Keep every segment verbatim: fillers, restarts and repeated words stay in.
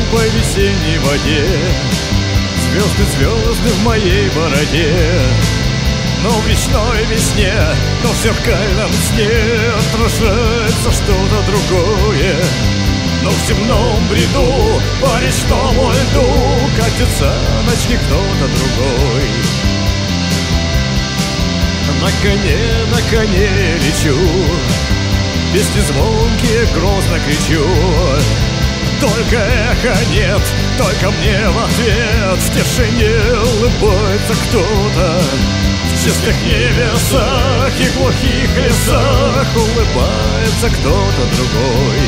по весенней воде. Звезды, звезды в моей бороде. Но в речной весне, но в зеркальном сне отражается что-то другое. Но в темном бреду по речному льду катится ночник кто-то другой. На коне, на коне лечу, песни звонкие грозно кричу. Только эхо нет, только мне в ответ в тишине улыбается кто-то. В чистых небесах и глухих лесах улыбается кто-то другой.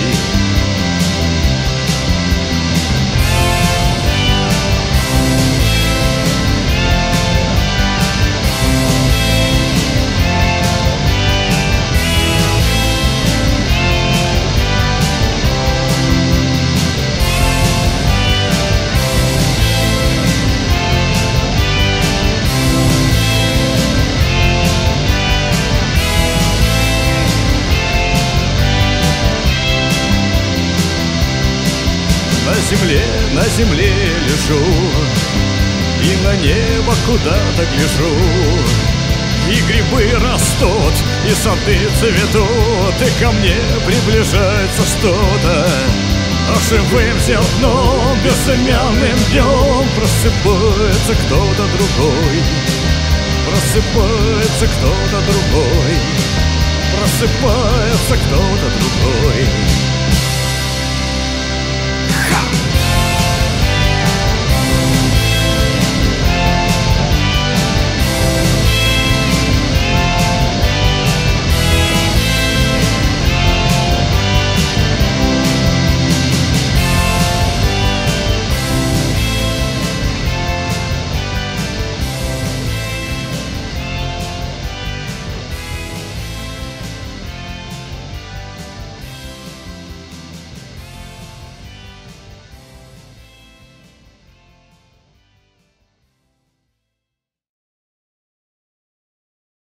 На земле, на земле лежу и на небо куда-то гляжу. И грибы растут, и сады цветут, и ко мне приближается что-то. А живым зерном, безымянным днем просыпается кто-то другой. Просыпается кто-то другой. Просыпается кто-то другой.